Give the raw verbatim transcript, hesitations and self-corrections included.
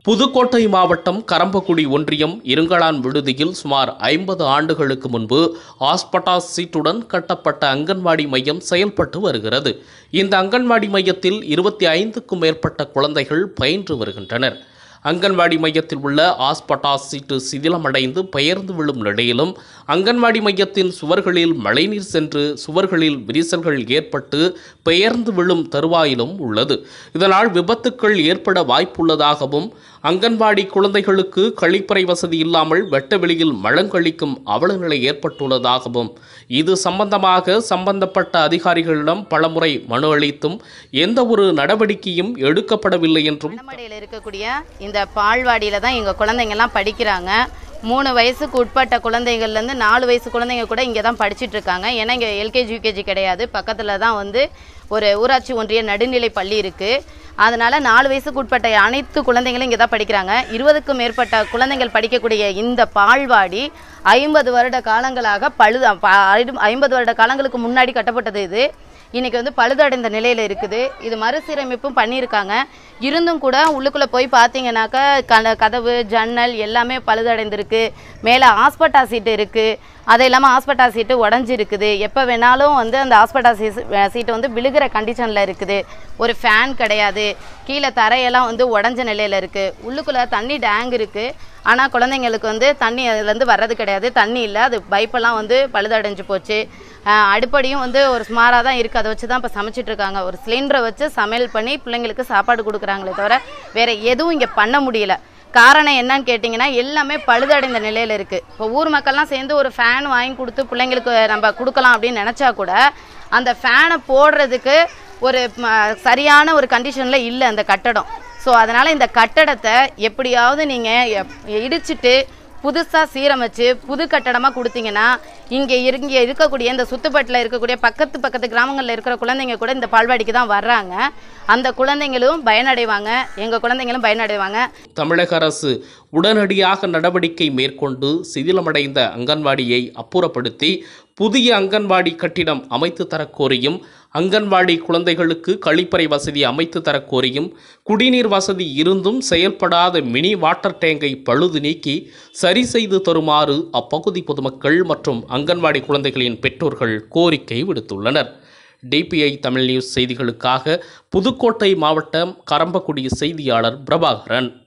புதுக்கோட்டை மாவட்டம் கரம்பக்குடி ஒன்றியம் இருங்களான் விடுதியில் சுமார் ஐம்பது ஆண்டுகளுக்கு முன்பு ஆஸ்பட்டாஸ் சீட்டுடன் கட்டப்பட்ட அங்கன்வாடி மையம் செயல்பட்டு வருகிறது. இந்த அங்கன்வாடி மையத்தில் இருபத்தி ஐந்துக்கும் மேற்பட்ட குழந்தைகள் பயின்று வருகின்றனர். அங்கன்வாடி மையத்தில் உள்ள ஆஸ்பட்டாஸ் சீட்டு சிதிலமடைந்து பெயர்ந்து விழும் நிலையிலும் அங்கன்வாடி மையத்தின் சுவர்களில் மழைநீர் சென்று சுவர்களில் விரிசல்கள் ஏற்பட்டு பெயர்ந்து விழும் தருவாயிலும் உள்ளது. இதனால் விபத்துக்கள் ஏற்பட வாய்ப்புள்ளதாகவும் அங்கன்வாடி குழந்தைகளுக்கு கழிப்பறை வசதி இல்லாமல் வெட்ட வெளியில் மலங்கழிக்கும் அவலநிலை ஏற்பட்டுள்ளதாகவும் இது சம்பந்தமாக சம்பந்தப்பட்ட அதிகாரிகளிடம் பலமுறை மனு அளித்தும் எந்த ஒரு நடவடிக்கையும் எடுக்கப்படவில்லை என்றும் இருக்கக்கூடிய இந்த பால்வாடியில தான் எங்க குழந்தைங்கள்லாம் படிக்கிறாங்க. மூணு வயசுக்கு உட்பட்ட குழந்தைகள்லேருந்து நாலு வயசு குழந்தைங்க கூட இங்கே தான் படிச்சுட்டு இருக்காங்க. ஏன்னா இங்கே எல்கேஜி யூகேஜி கிடையாது. பக்கத்தில் தான் வந்து ஒரு ஊராட்சி ஒன்றிய நடுநிலை பள்ளி இருக்குது. அதனால் நாலு வயசுக்கு உட்பட்ட அனைத்து குழந்தைங்களும் இங்கே தான் படிக்கிறாங்க. இருபதுக்கும் மேற்பட்ட குழந்தைகள் படிக்கக்கூடிய இந்த பால்வாடி ஐம்பது வருட காலங்களாக பழுது ஐம்பது வருட காலங்களுக்கு முன்னாடி கட்டப்பட்டது. இது இன்றைக்கி வந்து பழுதடைந்த நிலையில் இருக்குது. இது மறுசீரமைப்பும் பண்ணியிருக்காங்க. இருந்தும் கூட உள்ளுக்குள்ளே போய் பார்த்தீங்கன்னாக்கா க கதவு ஜன்னல் எல்லாமே பழுதடைந்திருக்கு. மேலே ஆஸ்பட்டா சீட்டு இருக்குது. அது இல்லாமல் ஆஸ்பட்டா சீட்டு உடஞ்சிருக்குது. எப்போ வேணாலும் வந்து அந்த ஆஸ்பட்டா சீ சீட்டு வந்து விழுகிற கண்டிஷனில் இருக்குது. ஒரு ஃபேன் கிடையாது. கீழே தரையெல்லாம் வந்து உடஞ்ச நிலையில் இருக்குது. உள்ளுக்குள்ளே தண்ணி டேங்க் இருக்குது. ஆனால் குழந்தைங்களுக்கு வந்து தண்ணி அதுலேருந்து வர்றது கிடையாது. தண்ணி இல்லை. அது பைப்பெல்லாம் வந்து பழுதடைஞ்சு போச்சு. அடுப்படியும் வந்து ஒரு சுமாராக தான் இருக்குது. அதை வச்சு தான் இப்போ சமைச்சிட்ருக்காங்க. ஒரு சிலிண்டரை வச்சு சமையல் பண்ணி பிள்ளைங்களுக்கு சாப்பாடு கொடுக்குறாங்களே தவிர வேறு எதுவும் இங்கே பண்ண முடியல. காரணம் என்னன்னு கேட்டிங்கன்னா எல்லாமே பழுதடைந்த நிலையில் இருக்குது. இப்போ ஊர் மக்கள்லாம் சேர்ந்து ஒரு ஃபேன் வாங்கி கொடுத்து பிள்ளைங்களுக்கு நம்ம கொடுக்கலாம் அப்படின்னு நினச்சா கூட அந்த ஃபேனை போடுறதுக்கு ஒரு சரியான ஒரு கண்டிஷனில் இல்லை அந்த கட்டடம். ஸோ அதனால் இந்த கட்டடத்தை எப்படியாவது நீங்கள் இடிச்சிட்டு புதுசாக சீரமைச்சு புது கட்டடமாக கொடுத்தீங்கன்னா இங்கே இங்கே இருக்கக்கூடிய இந்த சுத்துப்பட்டில் இருக்கக்கூடிய பக்கத்து பக்கத்து கிராமங்களில் இருக்கிற குழந்தைங்க கூட இந்த பால்வாடிக்கு தான் வர்றாங்க. அந்த குழந்தைங்களும் பயனடைவாங்க, எங்கள் குழந்தைங்களும் பயனடைவாங்க. தமிழக அரசு உடனடியாக நடவடிக்கை மேற்கொண்டு சிதிலமடைந்த அங்கன்வாடியை அப்புறப்படுத்தி புதிய அங்கன்வாடி கட்டிடம் அமைத்து தரக்கோரியும் அங்கன்வாடி குழந்தைகளுக்கு கழிப்பறை வசதி அமைத்து தரக்கோரியும் குடிநீர் வசதி இருந்தும் செயல்படாத மினி வாட்டர் டேங்கை பழுது நீக்கி சரி செய்து தருமாறு அப்பகுதி பொதுமக்கள் மற்றும் அங்கன்வாடி குழந்தைகளின் பெற்றோர்கள் கோரிக்கை விடுத்துள்ளனர். டிபிஐ தமிழ் நியூஸ் செய்திகளுக்காக புதுக்கோட்டை மாவட்டம் கரம்பக்குடி செய்தியாளர் பிரபாகரன்.